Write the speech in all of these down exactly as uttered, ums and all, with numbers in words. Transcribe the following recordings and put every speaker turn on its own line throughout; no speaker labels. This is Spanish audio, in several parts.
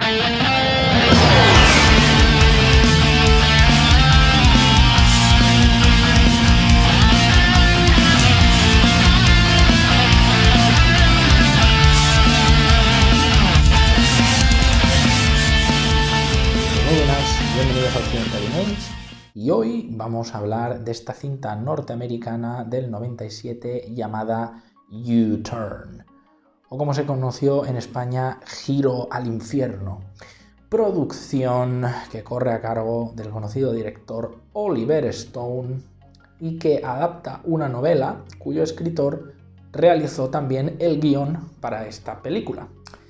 Bienvenidos a Occidental Games y hoy vamos a hablar de esta cinta norteamericana del noventa y siete llamada U-Turn, o como se conoció en España, Giro al Infierno, producción que corre a cargo del conocido director Oliver Stone y que adapta una novela cuyo escritor realizó también el guión para esta película.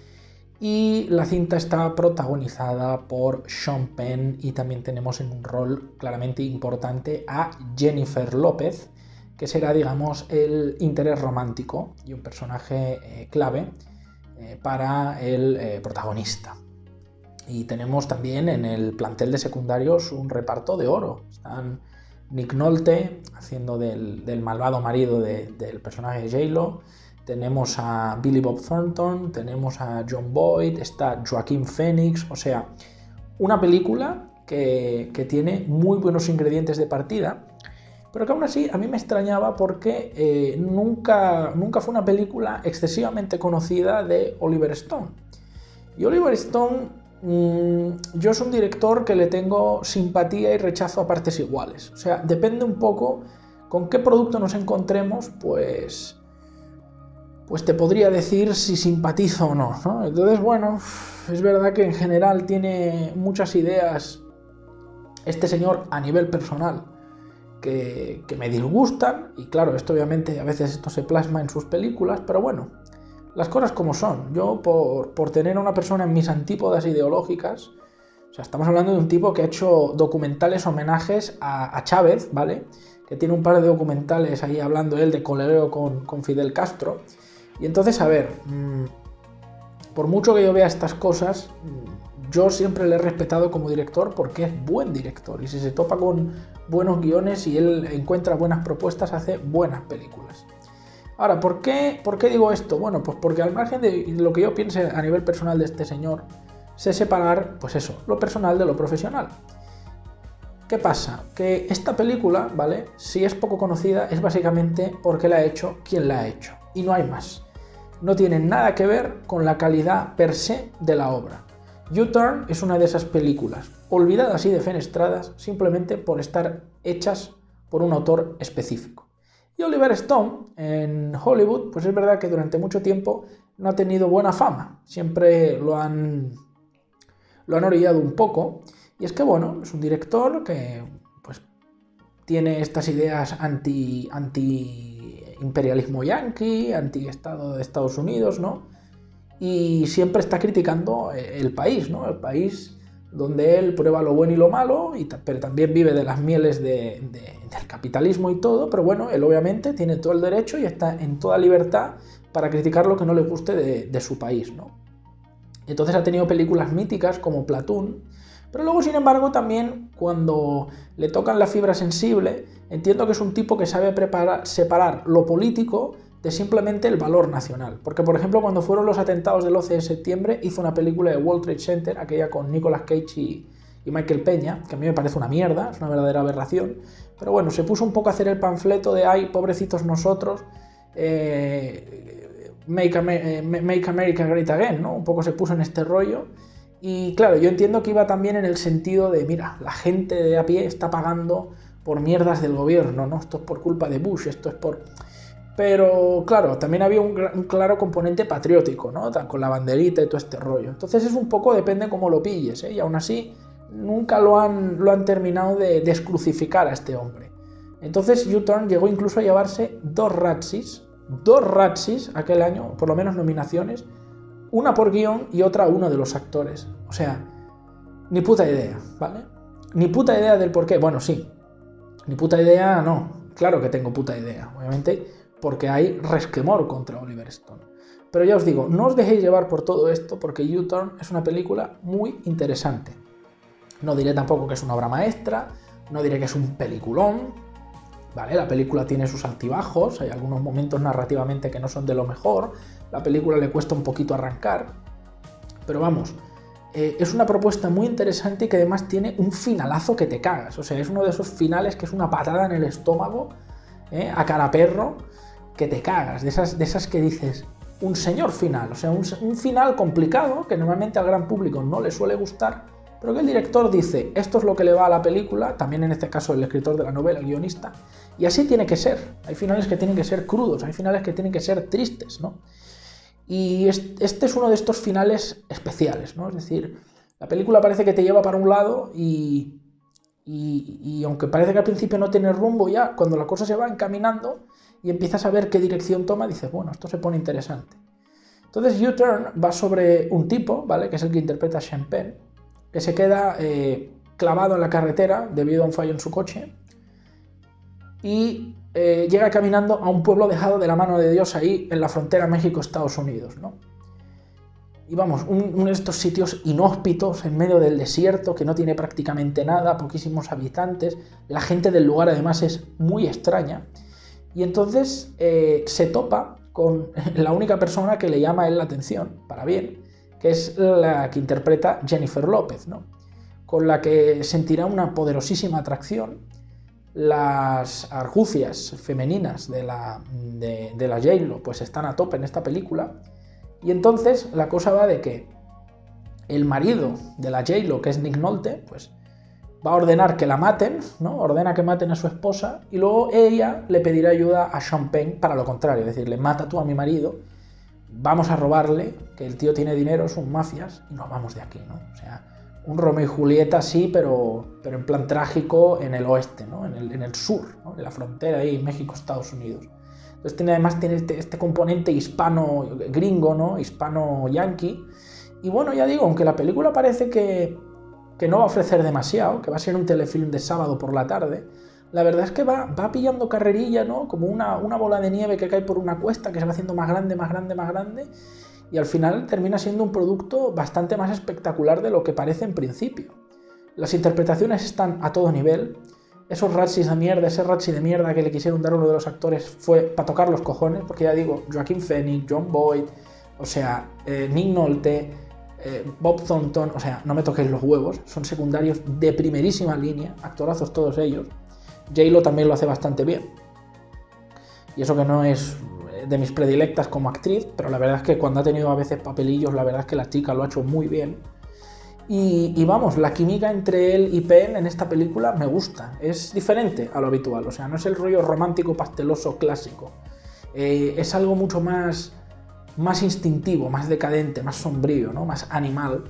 Y la cinta está protagonizada por Sean Penn y también tenemos en un rol claramente importante a Jennifer López, que será, digamos, el interés romántico y un personaje eh, clave eh, para el eh, protagonista. Y tenemos también en el plantel de secundarios un reparto de oro. Están Nick Nolte haciendo del, del malvado marido de, del personaje de J-Lo. Tenemos a Billy Bob Thornton, tenemos a Jon Voight, está Joaquin Phoenix, o sea, una película que, que tiene muy buenos ingredientes de partida, pero que aún así a mí me extrañaba porque eh, nunca, nunca fue una película excesivamente conocida de Oliver Stone. Y Oliver Stone, mmm, yo es un director que le tengo simpatía y rechazo a partes iguales, o sea, depende un poco con qué producto nos encontremos, pues... pues te podría decir si simpatizo o no, ¿no? Entonces, bueno, es verdad que en general tiene muchas ideas este señor a nivel personal que, que me disgustan, y claro, esto obviamente a veces esto se plasma en sus películas, pero bueno, las cosas como son. Yo, por, por tener a una persona en mis antípodas ideológicas, o sea, estamos hablando de un tipo que ha hecho documentales homenajes a, a Chávez, ¿vale? Que tiene un par de documentales ahí hablando él de colegueo con, con Fidel Castro. Y entonces, a ver, mmm, por mucho que yo vea estas cosas, mmm, yo siempre le he respetado como director porque es buen director. Y si se topa con buenos guiones y él encuentra buenas propuestas, hace buenas películas. Ahora, ¿por qué, ¿por qué digo esto? Bueno, pues porque al margen de lo que yo piense a nivel personal de este señor, sé separar, pues eso, lo personal de lo profesional. ¿Qué pasa? Que esta película, ¿vale? Si es poco conocida, es básicamente porque la ha hecho quien la ha hecho. Y no hay más. No tiene nada que ver con la calidad per se de la obra. U-Turn es una de esas películas olvidadas y defenestradas simplemente por estar hechas por un autor específico. Y Oliver Stone en Hollywood, pues es verdad que durante mucho tiempo no ha tenido buena fama. Siempre lo han, lo han orillado un poco. Y es que, bueno, es un director que pues tiene estas ideas anti, anti imperialismo yanqui, anti-estado de Estados Unidos, ¿no? Y siempre está criticando el país, ¿no? El país donde él prueba lo bueno y lo malo, y pero también vive de las mieles de, de, del capitalismo y todo, pero bueno, él obviamente tiene todo el derecho y está en toda libertad para criticar lo que no le guste de, de su país, ¿no? Entonces ha tenido películas míticas como Platoon, pero luego, sin embargo, también cuando le tocan la fibra sensible, entiendo que es un tipo que sabe preparar, separar lo político de simplemente el valor nacional. Porque, por ejemplo, cuando fueron los atentados del once de septiembre, hizo una película de World Trade Center, aquella con Nicolas Cage y, y Michael Peña, que a mí me parece una mierda, es una verdadera aberración. Pero bueno, se puso un poco a hacer el panfleto de «ay, pobrecitos nosotros», eh, make, Amer make America Great Again, ¿no? Un poco se puso en este rollo. Y claro, yo entiendo que iba también en el sentido de, mira, la gente de a pie está pagando por mierdas del gobierno, ¿no? Esto es por culpa de Bush, esto es por... Pero claro, también había un, un claro componente patriótico, ¿no? Con la banderita y todo este rollo. Entonces es un poco, depende cómo lo pilles, ¿eh? Y aún así nunca lo han, lo han terminado de descrucificar a este hombre. Entonces U-Turn llegó incluso a llevarse dos Razzies, dos Razzies aquel año, por lo menos nominaciones, una por guión y otra a uno de los actores. O sea, ni puta idea, ¿vale? Ni puta idea del por qué. Bueno, sí. Ni puta idea, no. Claro que tengo puta idea, obviamente, porque hay resquemor contra Oliver Stone. Pero ya os digo, no os dejéis llevar por todo esto, porque U-Turn es una película muy interesante. No diré tampoco que es una obra maestra, no diré que es un peliculón, ¿vale? La película tiene sus altibajos, hay algunos momentos narrativamente que no son de lo mejor, la película le cuesta un poquito arrancar, pero vamos, eh, es una propuesta muy interesante y que además tiene un finalazo que te cagas. O sea, es uno de esos finales que es una patada en el estómago, eh, a cara perro, que te cagas. De esas, de esas que dices, un señor final. O sea, un, un final complicado que normalmente al gran público no le suele gustar, pero que el director dice, esto es lo que le va a la película, también en este caso el escritor de la novela, el guionista, y así tiene que ser. Hay finales que tienen que ser crudos, hay finales que tienen que ser tristes, ¿no? Y este es uno de estos finales especiales, ¿no? Es decir, la película parece que te lleva para un lado y, y, y aunque parece que al principio no tiene rumbo, ya cuando la cosa se va encaminando y empiezas a ver qué dirección toma, dices, bueno, esto se pone interesante. Entonces U-Turn va sobre un tipo, ¿vale? Que es el que interpreta a Sean Penn, que se queda eh, clavado en la carretera debido a un fallo en su coche y eh, llega caminando a un pueblo dejado de la mano de Dios ahí en la frontera México-Estados Unidos, ¿no? Y vamos, un, uno de estos sitios inhóspitos en medio del desierto que no tiene prácticamente nada, poquísimos habitantes, la gente del lugar además es muy extraña y entonces eh, se topa con la única persona que le llama a él la atención, para bien, que es la que interpreta Jennifer López, ¿no? Con la que sentirá una poderosísima atracción. Las argucias femeninas de la, de, de la J-Lo pues están a tope en esta película, y entonces la cosa va de que el marido de la J-Lo, que es Nick Nolte, pues va a ordenar que la maten, ¿no? Ordena que maten a su esposa, y luego ella le pedirá ayuda a Sean Penn para lo contrario, es decir, le mata tú a mi marido, vamos a robarle, que el tío tiene dinero, son mafias, y nos vamos de aquí, ¿no? O sea, un Romeo y Julieta sí, pero, pero en plan trágico en el oeste, ¿no? En el, en el sur, ¿no? En la frontera ahí, México-Estados Unidos. Entonces tiene, además tiene este, este componente hispano-gringo, ¿no? Hispano-yankee. Y bueno, ya digo, aunque la película parece que, que no va a ofrecer demasiado, que va a ser un telefilm de sábado por la tarde, la verdad es que va, va pillando carrerilla, ¿no? Como una, una bola de nieve que cae por una cuesta, que se va haciendo más grande, más grande, más grande, y al final termina siendo un producto bastante más espectacular de lo que parece en principio. Las interpretaciones están a todo nivel. Esos ratchis de mierda, ese ratchi de mierda que le quisieron dar a uno de los actores fue para tocar los cojones, porque ya digo, Joaquin Phoenix, John Boyd, o sea, eh, Nick Nolte, eh, Bob Thornton, o sea, no me toquéis los huevos, son secundarios de primerísima línea, actorazos todos ellos. J-Lo también lo hace bastante bien. Y eso que no es de mis predilectas como actriz, pero la verdad es que cuando ha tenido a veces papelillos, la verdad es que la chica lo ha hecho muy bien. Y, y vamos, la química entre él y Penn en esta película me gusta, es diferente a lo habitual, o sea, no es el rollo romántico pasteloso clásico, eh, es algo mucho más, más instintivo, más decadente, más sombrío, ¿no? Más animal.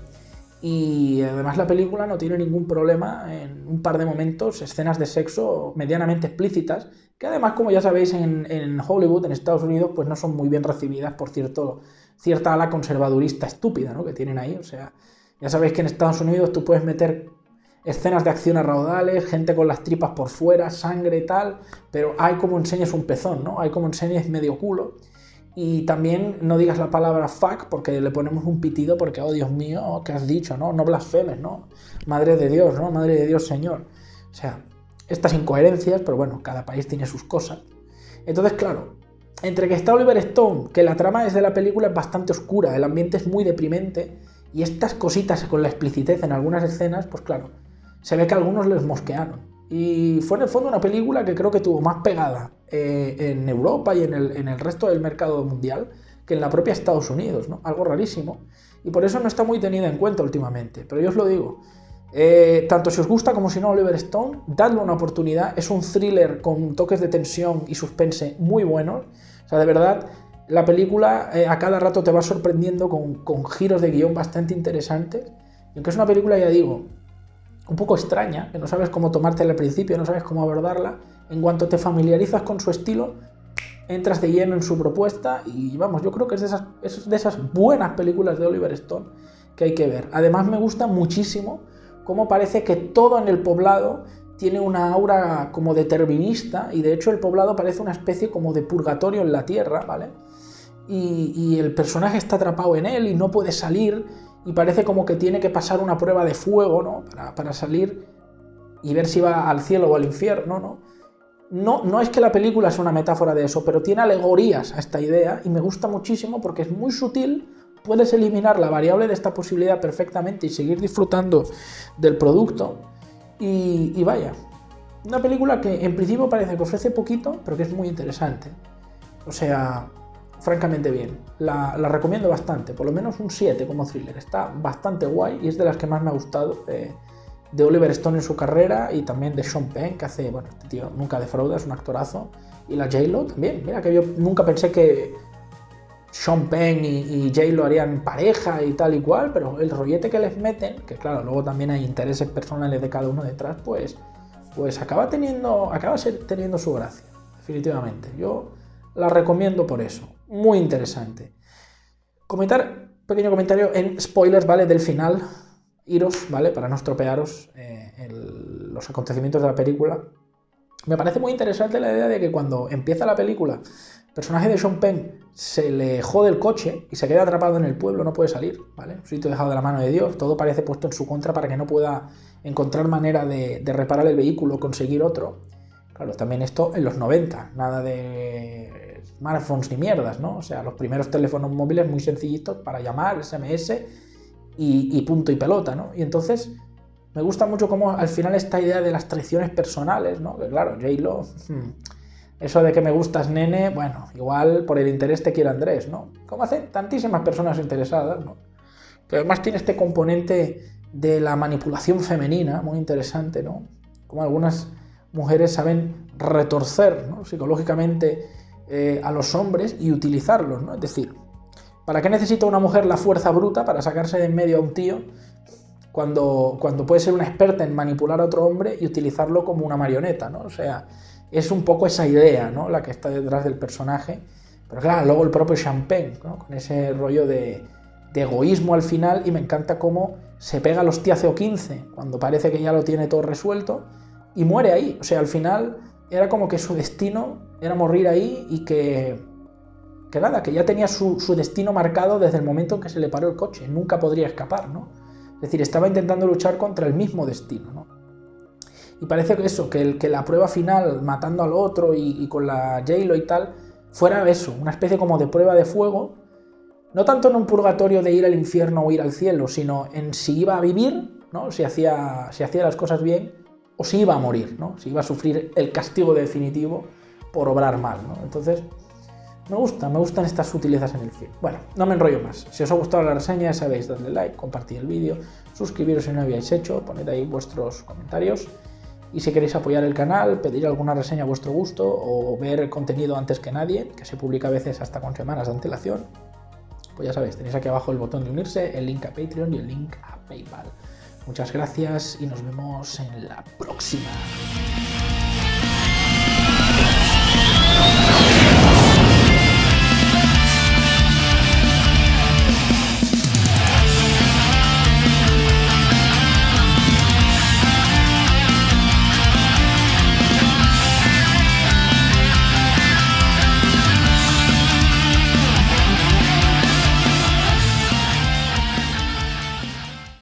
Y además la película no tiene ningún problema en un par de momentos, escenas de sexo medianamente explícitas, que además, como ya sabéis, en, en Hollywood, en Estados Unidos, pues no son muy bien recibidas por cierto, cierta ala conservadurista estúpida, ¿no? Que tienen ahí. O sea, ya sabéis que en Estados Unidos tú puedes meter escenas de acción a raudales, gente con las tripas por fuera, sangre y tal, pero hay como enseñes un pezón, ¿no? Hay como enseñes medio culo. Y también no digas la palabra fuck porque le ponemos un pitido porque, oh Dios mío, ¿qué has dicho? No, no blasfemes, ¿no? Madre de Dios, ¿no? Madre de Dios, Señor. O sea, estas incoherencias, pero bueno, cada país tiene sus cosas. Entonces, claro, entre que está Oliver Stone, que la trama desde la película es bastante oscura, el ambiente es muy deprimente, y estas cositas con la explicitez en algunas escenas, pues claro, se ve que a algunos les mosquearon. Y fue en el fondo una película que creo que tuvo más pegada eh, en Europa y en el, en el resto del mercado mundial que en la propia Estados Unidos, ¿no? Algo rarísimo. Y por eso no está muy tenida en cuenta últimamente. Pero yo os lo digo, eh, tanto si os gusta como si no Oliver Stone, dadle una oportunidad. Es un thriller con toques de tensión y suspense muy buenos. O sea, de verdad, la película eh, a cada rato te va sorprendiendo con, con giros de guión bastante interesantes. Y aunque es una película, ya digo, un poco extraña, que no sabes cómo tomártela al principio, no sabes cómo abordarla, en cuanto te familiarizas con su estilo, entras de lleno en su propuesta y vamos, yo creo que es de esas, es de esas buenas películas de Oliver Stone que hay que ver. Además me gusta muchísimo cómo parece que todo en el poblado tiene una aura como determinista y de hecho el poblado parece una especie como de purgatorio en la tierra, ¿vale? Y, y el personaje está atrapado en él y no puede salir y parece como que tiene que pasar una prueba de fuego, ¿no? Para, para salir y ver si va al cielo o al infierno, ¿no? No, no es que la película sea una metáfora de eso, pero tiene alegorías a esta idea y me gusta muchísimo porque es muy sutil, puedes eliminar la variable de esta posibilidad perfectamente y seguir disfrutando del producto. Y, y vaya, una película que en principio parece que ofrece poquito, pero que es muy interesante. O sea, francamente bien. La, la recomiendo bastante, por lo menos un siete como thriller. Está bastante guay y es de las que más me ha gustado de, de Oliver Stone en su carrera y también de Sean Penn, que hace, bueno, este tío nunca defrauda, es un actorazo. Y la J-Lo también. Mira que yo nunca pensé que Sean Penn y, y J-Lo harían pareja y tal y cual, pero el rollete que les meten, que claro, luego también hay intereses personales de cada uno detrás, pues, pues acaba teniendo, acaba teniendo su gracia, definitivamente. Yo la recomiendo por eso, muy interesante. Comentar, pequeño comentario en spoilers, ¿vale? Del final, iros, ¿vale? Para no estropearos eh, el, los acontecimientos de la película. Me parece muy interesante la idea de que cuando empieza la película, el personaje de Sean Penn se le jode el coche y se queda atrapado en el pueblo, no puede salir, ¿vale? Un sitio dejado de la mano de Dios, todo parece puesto en su contra para que no pueda encontrar manera de, de reparar el vehículo o conseguir otro. Claro, también esto en los noventa, nada de smartphones ni mierdas, ¿no? O sea, los primeros teléfonos móviles muy sencillitos para llamar, ese eme ese y, y punto y pelota, ¿no? Y entonces me gusta mucho cómo al final esta idea de las traiciones personales, ¿no? Que claro, J-Lo, eso de que me gustas, nene, bueno, igual por el interés te quiere Andrés, ¿no? Como hacen tantísimas personas interesadas, ¿no? Que además tiene este componente de la manipulación femenina, muy interesante, ¿no? Como algunas mujeres saben retorcer, ¿no? psicológicamente eh, a los hombres y utilizarlos, ¿no? Es decir, ¿para qué necesita una mujer la fuerza bruta para sacarse de en medio a un tío cuando, cuando puede ser una experta en manipular a otro hombre y utilizarlo como una marioneta, ¿no? O sea, es un poco esa idea, ¿no? La que está detrás del personaje. Pero claro, luego el propio Sean Penn, ¿no? Con ese rollo de, de egoísmo al final, y me encanta cómo se pega los hostiazo quince cuando parece que ya lo tiene todo resuelto y muere ahí. O sea, al final era como que su destino era morir ahí y que, que nada, que ya tenía su, su destino marcado desde el momento en que se le paró el coche. Nunca podría escapar, ¿no? Es decir, estaba intentando luchar contra el mismo destino, ¿no? Y parece que eso, que, el, que la prueba final, matando al otro y, y con la J-Lo y tal, fuera eso, una especie como de prueba de fuego, no tanto en un purgatorio de ir al infierno o ir al cielo, sino en si iba a vivir, ¿no? Si hacía, si hacía las cosas bien, o si iba a morir, ¿no? Si iba a sufrir el castigo definitivo por obrar mal, ¿no? Entonces, me gusta, me gustan estas sutilezas en el film. Bueno, no me enrollo más. Si os ha gustado la reseña, ya sabéis, dadle like, compartid el vídeo, suscribiros si no lo habíais hecho, poned ahí vuestros comentarios. Y si queréis apoyar el canal, pedir alguna reseña a vuestro gusto o ver el contenido antes que nadie, que se publica a veces hasta con semanas de antelación, pues ya sabéis, tenéis aquí abajo el botón de unirse, el link a Patreon y el link a PayPal. Muchas gracias y nos vemos en la próxima.